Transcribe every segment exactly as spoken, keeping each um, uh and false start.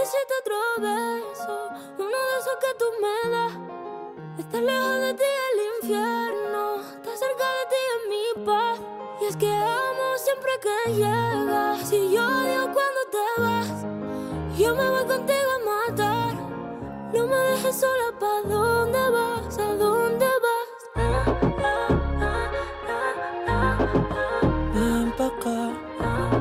necesito otro beso, uno de esos que tú me das. Estar lejos de ti es el infierno, estar cerca de ti es mi paz. Y es que amo siempre que llegas. Si yo odio cuando te vas, yo me voy contigo a matar. No me dejes sola, ¿pa' dónde vas? ¿A dónde vas? Ah, ah, ah, ah, ah, ah. Ven pa' acá. ¿A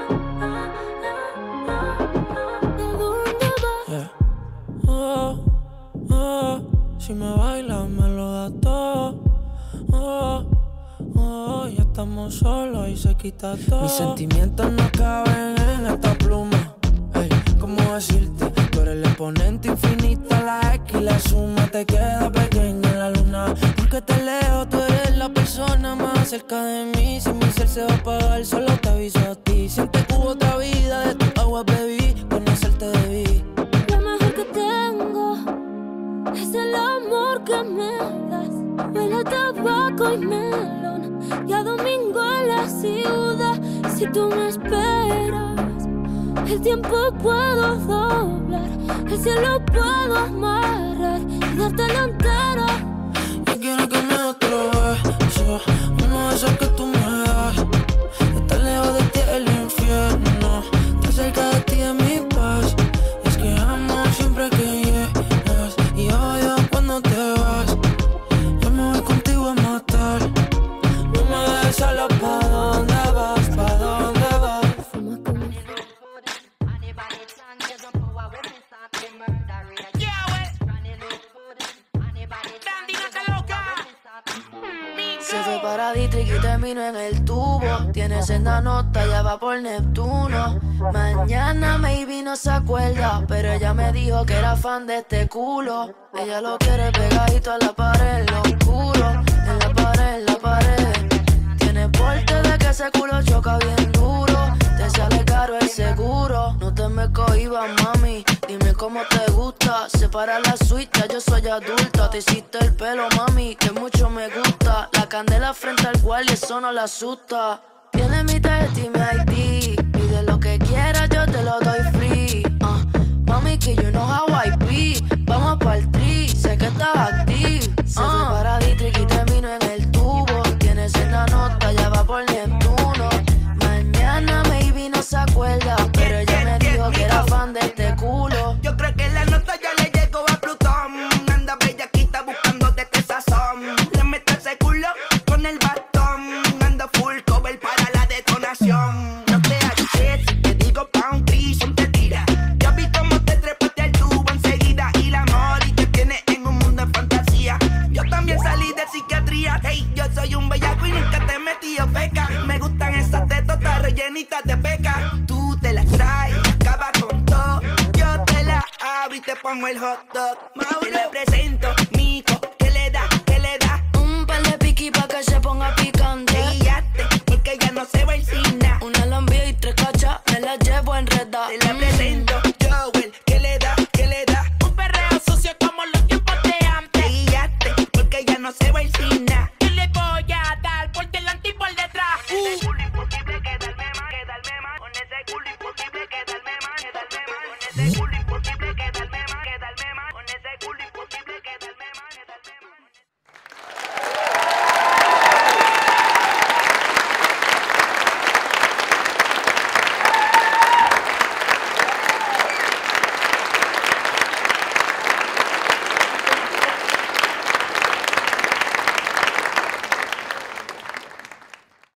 dónde vas? Yeah. Oh, oh, si me bailas me lo das todo. Oh, oh, ya estamos solos y se quita todo. Mis sentimientos no caben en esta pluma. Hey, ¿cómo decirte? Tú eres el exponente infinito, la X y la suma te queda pequeña en la luna. Porque te leo, tú eres la persona más cerca de mí. Si mi ser se va a apagar, solo te aviso a ti. Siente que hubo otra vida, de tu agua bebí, conocerte debí. Lo mejor que tengo es el amor que me das. Huele a tabaco y melón, y a domingo en la ciudad. Si tú me esperas, el tiempo puedo doblar, el cielo puedo amarrar y dártelo entero. Yo quiero que me des otro beso, uno de esos que tú me das. Estar lejos de ti es el infierno, estar cerca de ti es mi paz. Es que amo siempre que llegas y odio cuando te vas. Yo me voy contigo a matar. No me dejes sola, ¿pa' dónde vas? ¿Pa' dónde vas? Se fue para Dietrich y terminó en el tubo. Tiene senda nota, ya va por Neptuno. Mañana maybe no se acuerda, pero ella me dijo que era fan de este culo. Ella lo quiere pegadito a la pared, en lo oscuro. En la pared, en la pared. Tiene porte de que ese culo choca bien duro. Te sale caro el seguro. No te me cohibas, mami, dime cómo te gusta. Separa la suite, ya yo soy adulta. Te hiciste el pelo, mami, que mucho me gusta. La candela frente al guardia, eso no la asusta. Tiene mi tarjeta y mi I D, pide lo que quieras, yo te lo doy free. uh, Mami, que you know how I be. Vamos pa'l tri, sé que estás active. uh. Se fue para Dietrich y terminó en el tubo. Tiene senda nota, ya va por Neptuno. Mañana maybe no se acuerda, pero ella me dijo que era fan de este culo. Yo creo que la nota ya le llegó a Plutón. Anda bellaquita buscando de este sazón. Le mete ese culo con el bastón. Anda full cover para la detonación. No te hagas, si te digo pa' un prison te tira. Ya vi cómo te trepaste al tubo enseguida. Y la mori te tiene en un mundo de fantasía. Yo también salí de psiquiatría. Hey, yo soy un bellaco y nunca te he metido feca. Me gustan esas tetotas rellenitas de peca. Tú te las traes, acaba con todo. Yo te la abro y te pongo el hot dog. Te le presento, mico, que le da, que le da. Un par de piqui pa' que se ponga picante. Guíate, porque ya no se va a encina. Una lambía y tres cachas, me la llevo enredada. Te la presento, Joel, que le da, que le da. Un perreo sucio como los tiempos de antes. Guíate, porque ya no se va a encina.